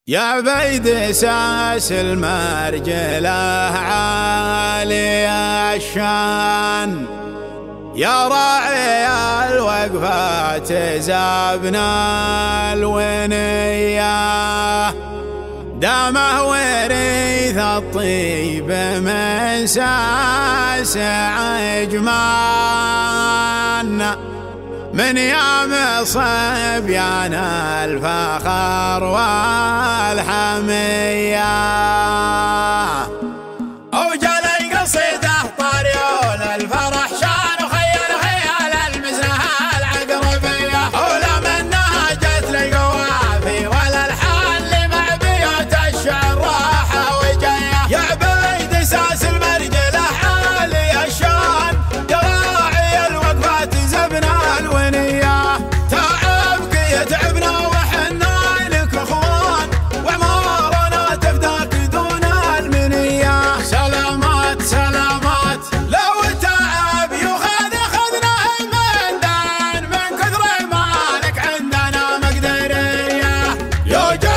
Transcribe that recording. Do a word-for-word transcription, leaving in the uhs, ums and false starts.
يا بيد ساس المرجله عالي الشان، يا راعي الوقفات زابنا الونية، دامه وريث الطيب من ساس عجمان، من يام صبيان الفخر والحمية. وجلي قصيده طريون الفرح شان وخيل خيال المزنه العقربية، ولمنها جت لي قوافي والالحان لمع بيوت الشعر راحه وجيه. يا بيد ساس المرجله عالي الشان، يا راعي الوقفات زبنا الونيه، تعبك يتعبنا وحنا لك اخوان، وعمارنا تفداك دون المنيه. سلامات سلامات لو تعب يخذ اخذنا المندان، من كثر مالك عندنا مقدريه. يا